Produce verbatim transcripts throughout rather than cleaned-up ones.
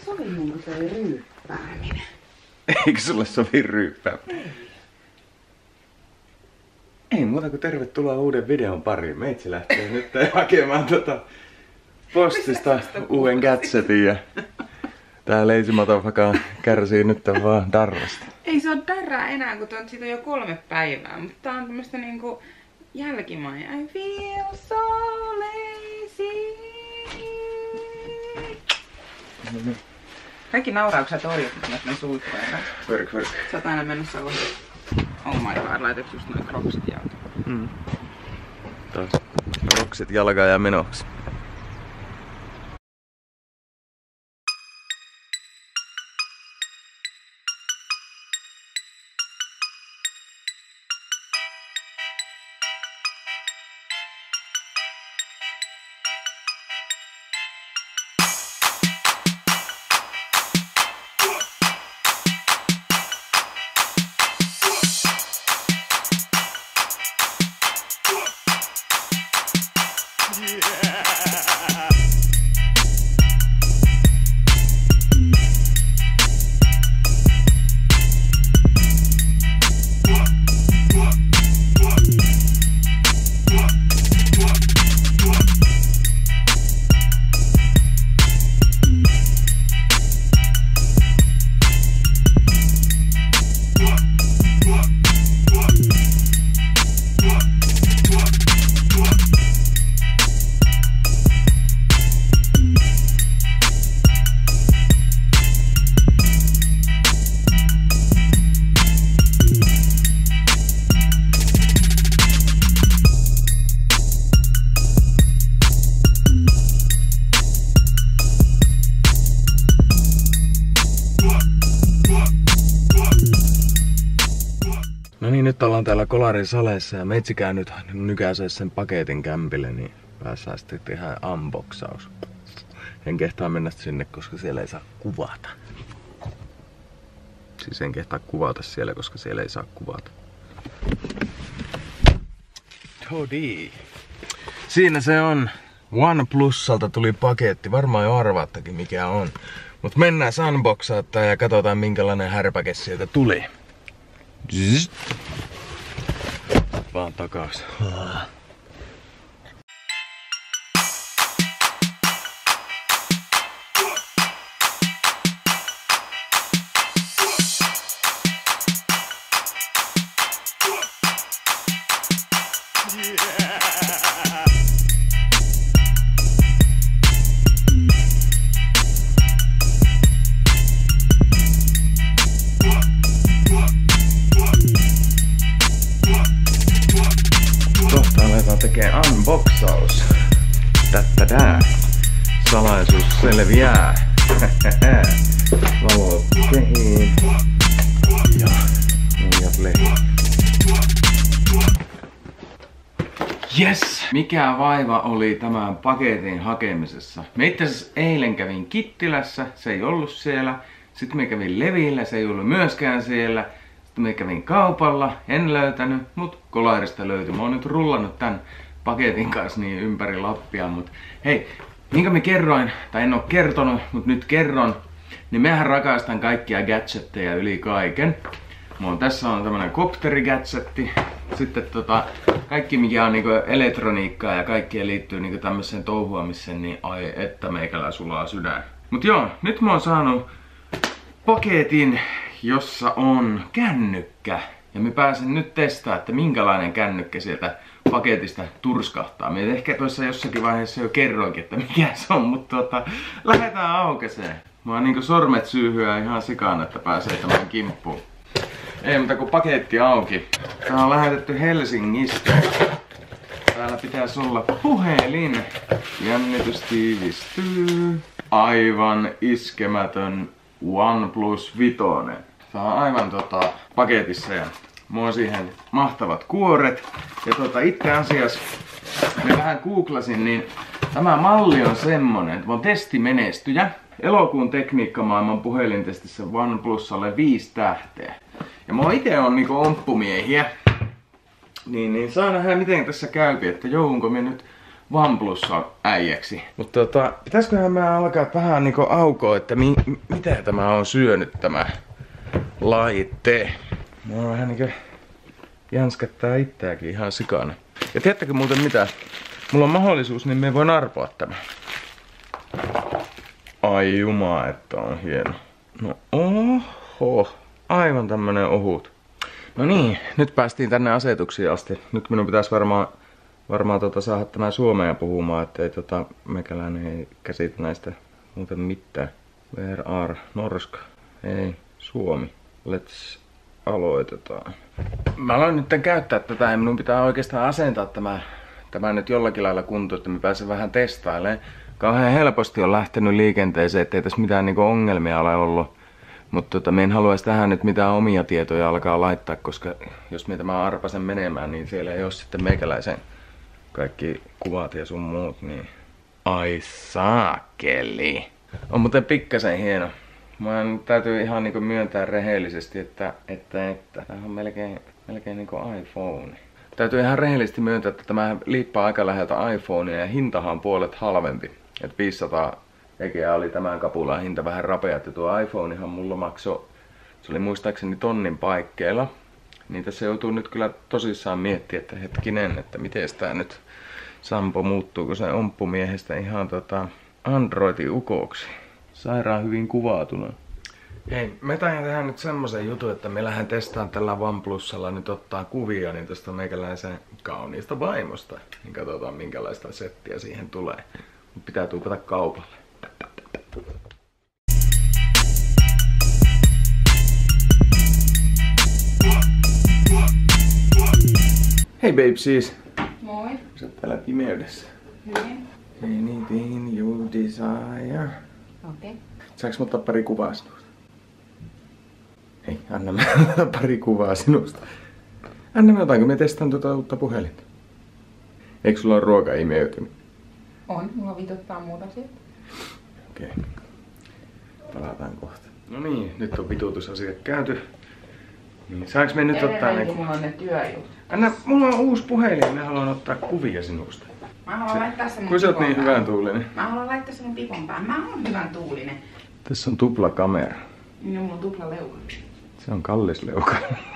sovi mun se ryyppääminen. Eikö sulle sovi ryyppääminen? Ei. Ei muuta kuin tervetuloa uuden videon pariin. Meitsi lähtee nyt hakemaan tota postista uuden gadgetin ja tää Lazy Motherfucker kärsii nyt vaan darrasta. Ei se oo darraa enää, kun on siitä jo kolme päivää, mutta tää on tämmöstä niinku jälkimainen. I feel so lazy. No niin. Kaikki nauraukset orjat, kun ne suihkuja. Vörk, vörk. Sä oot aina menossa ohi. Oh my god, laitat just noin kroksit jalkaan. Mm. Taas kroksit jalkaan ja menoksi. No niin, nyt ollaan täällä Kolarin saleessa ja meitsikään nyt nykäisee sen paketin kämpille, niin päässään sitten tehdä unboxaus. En kehtaa mennä sinne, koska siellä ei saa kuvata. Siis en kehtaa kuvata siellä, koska siellä ei saa kuvata. Todi. Siinä se on. OnePlusalta tuli paketti. Varmaan jo arvaattakin mikä on. Mut mennään unboxaattaan ja katsotaan minkälainen härpäke sieltä tuli. Zzz. Vaan takas. Tekee unboxaus. Tättädää. Salaisuus selviää. Valo kehiin. Ja muijat lehiin. Yes! Mikä vaiva oli tämän paketin hakemisessa? Me itse asiassa eilen kävin Kittilässä, se ei ollut siellä. Sitten me kävin Levillä, se ei ollut myöskään siellä. Sitten me kävin kaupalla, en löytänyt, mut Kolarista löytyi. Mä oon nyt rullannut tän paketin kanssa niin ympäri Lappia, mut hei, minkä mä kerroin, tai en oo kertonut, mut nyt kerron, niin mehän rakastan kaikkia gadgetteja yli kaiken. Mulla on, tässä on tämmönen kopterigadgetti, sitten tota, kaikki mikä on niinku elektroniikkaa ja kaikkea liittyy niinku tämmöiseen touhuamiseen, niin ai että meikällä sulaa sydän. Mut joo, nyt mä oon saanut paketin, jossa on kännykkä. Ja mä pääsen nyt testaamaan, että minkälainen kännykkä sieltä paketista turskahtaa. Mä ehkä tuossa jossakin vaiheessa jo kerroinkin, että mikä se on, mutta tota, lähdetään aukeseen. Mä oon niinku sormet syyhyä ihan sikaan, että pääsee tämän kimppuun. Ei muuta kuin paketti auki. Tää on lähetetty Helsingistä. Täällä pitäisi olla puhelin. Jännitys tiivistyy. Aivan iskemätön OnePlus Vitoinen. Tää on aivan tota paketissa ja mulla on siihen mahtavat kuoret. Ja tota itse asiassa, me vähän googlasin, niin tämä malli on semmonen, että mä oon testimenestyjä. Elokuun tekniikkamaailman puhelintestissä OnePlusalle viisi tähteä. Ja mä ite on niinku omppumiehiä. Niin, niin saa nähdä miten tässä käypi, että joudunko me nyt OnePlussa äijäksi. Mutta tota, pitäisiköhän mä alkaa vähän niinku aukoa, että mi mitä tämä on syönyt tämä laite. Mä oon vähän niinku jänskättää itseäkin ihan sikana. Ja tiedättekö muuten mitä? Mulla on mahdollisuus, niin me voin arpoa tämän. Ai juma, että on hieno. No oho, aivan tämmönen ohut. No niin, nyt päästiin tänne asetuksiin asti. Nyt minun pitäisi varmaan, varmaan tota saada tämä suomea puhumaan, ettei tota meikäläinen ei käsitä näistä muuten mitään. Where are Norska? Ei, Suomi. Let's aloitetaan. Mä aloin nyt käyttää tätä ja minun pitää oikeastaan asentaa tämä, tämä nyt jollakin lailla kuntoon, että mä pääsen vähän testailemaan. Kauhean helposti on lähtenyt liikenteeseen, ettei tässä mitään niinku ongelmia ole ollut. Mutta tota, me en haluaisi tähän nyt mitään omia tietoja alkaa laittaa, koska jos me tämä arpasen menemään, niin siellä ei ole sitten meikäläisen kaikki kuvat ja sun muut, niin... Ai saakeli! On muuten pikkasen hieno. Mä täytyy ihan niinku myöntää rehellisesti, että, että, että tämä on melkein, melkein niinku iPhone. Täytyy ihan rehellisesti myöntää, että tämä liippaa aika läheltä iPhonea ja hintahan on puolet halvempi. Et viisisataa egeä oli tämän kapulan hinta vähän rapea, että tuo iPhonehan mulla maksoi, se oli muistaakseni tonnin paikkeilla. Niin tässä joutuu nyt kyllä tosissaan miettiä, että hetkinen, että miten tää nyt Sampo muuttuuko se omppumiehestä ihan tota Androidin ukoksi. Sairaan hyvin kuvaatuna. Hei, me taidan tehdä nyt semmosen jutun, että me lähden testaan tällä OnePlusalla nyt ottaa kuvia niin tästä meikäläisen kauniista vaimosta. Niin katsotaan minkälaista settiä siihen tulee. Mut pitää tuupata kaupalle. Hei babesies! Moi. Sä oot täällä pimeydessä. Hyvin. Anything you desire. Okei. Okay. Saanko mä ottaa pari kuvaa sinusta? Hei, anna mä pari kuvaa sinusta. Anna mä otanko me testaan tuota uutta puhelinta. Eikö sulla ole ruoka imeytynyt? On, mulla vituttaa muuta siitä. Okei. Okay. Palataan kohta. No niin, nyt on vitutusasiat käyty. Niin, saanko me nyt ottaa ne... mulla on ne työjutut. Anna, mulla on uusi puhelin ja mä haluan ottaa kuvia sinusta. Mä haluan se, laittaa sen mun kun sä oot niin pipon hyvän tuulinen. Mä haluan laittaa sen mun pipon päähän. Mä oon hyvän tuulinen. Tässä on tupla kamera. Niin, mulla on tupla leuka. Se on kallis leuka.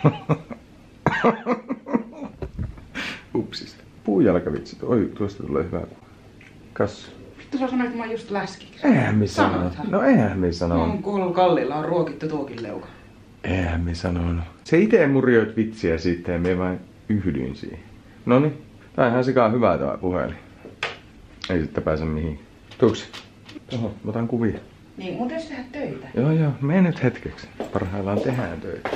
Upsista. Puujalkavitsit. Oi, tuosta tulee hyvä kuva. Kas. Vittu sä sanoit, että mä oon just läskiksi. Eihän me sanoo. No eihän me sanoo. Mun kallilla on ruokittu tuokin leuka. Eihän me sanonut. Se ite murjoit vitsiä sitten ja me vain yhdyin siihen. Noniin. Tää on ihan sikaa hyvää tää puhelin. Ei sitten pääse mihin. Tuuksi. Oho, mä otan kuvia. Niin, mutta jos tehdä töitä. Joo joo, mene nyt hetkeksi. Parhaillaan tehdään töitä.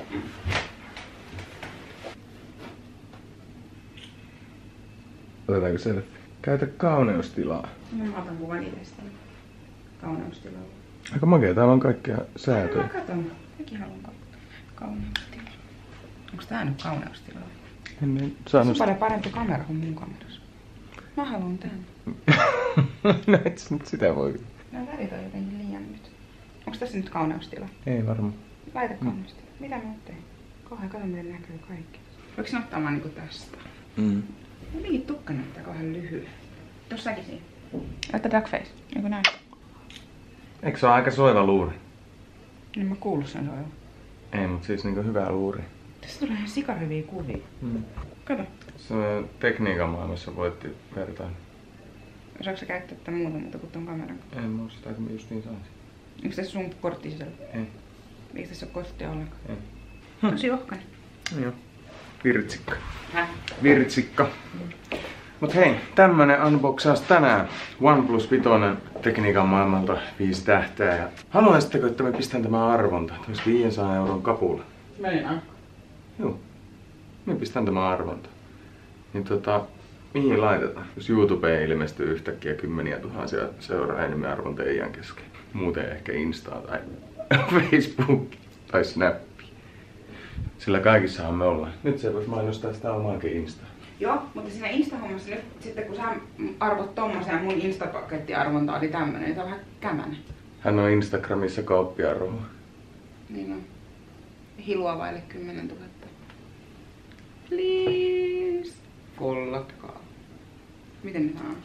Otetaanko selfie? Käytä kauneustilaa. No, mä otan kuvan itsestäni. Kauneustilaa. Aika makea, täällä on kaikkea säätöjä. Mä katon. Mäkin haluan kauneustilaa. Onks tää nyt kauneustilaa? En saanut... Se on paljon parempi kamera kuin mun kamerassa. Mä haluan tän. No et sä nyt sitä voi. Nää värit on jotenkin liian nyt. Onks tässä nyt kauneustila? Ei varmaan. Laita kauneustila. Mm. Mitä mä teen? Kauhean kato miten näkyy kaikki. Voinko sen ottaa vaan niinku tästä? Mm. Jotenkin tukka näyttää kauhean lyhyen. Tossakin siinä. Laita duckface. Joku näin. Eikö se ole aika soiva luuri? En mä kuullut sen soivan. Ei, mut siis niinku hyvä luuri. Tässä tulee ihan sikahyviä kuvia. Mm. Kato. Se tekniikan maailmassa voitti vertaan. Osaatko sä käyttää tätä muuta muuta kuin ton kameran? En muista, että mä just niin saisin. Onko tässä sun kortti sisällä? Ei. Eikö tässä ole korttia ollenkaan? Ei. Tosi ohkainen. Joo. Virtsikka. Häh? Virtsikka. Mm. Mut hei, tämmönen unboxaus tänään. OnePlus viisi tekniikan maailmalta viisi tähteä. Ja haluaisitteko, että me pistän tämän arvonta? Tämä olisi viisisataa euron kapula. Meinaa. Joo. Me pistän tämän arvonta. Niin tota, mihin laitetaan? Jos YouTubeen ilmestyy yhtäkkiä kymmeniä tuhansia seuraajia, niin me arvon teidän kesken. Muuten ehkä Instaa tai Facebook tai Snappi. Sillä kaikissahan me ollaan. Nyt se voisi mainostaa sitä omaakin Instaa. Joo, mutta siinä Insta-hommassa nyt sitten kun sä arvot tommosen ja mun Insta-pakettiarvonta oli tämmönen, niin tää on vähän kämänen. Hän on Instagramissa kauppiarvoa. Niin on. Hilua vaille kymmenen tuhatta. Please. Follatkaa. Miten ne sanoo?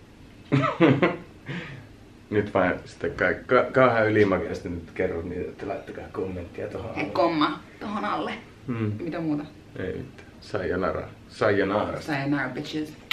Nyt vaan sitten ka- ka- kauhean ylimakeasti nyt kerron niitä, että laittakaa kommenttia tohon alle. Komma tohon alle. Hmm. Mitä muuta? Ei mitään. Sayonara. Sayonara. Sayonara bitches.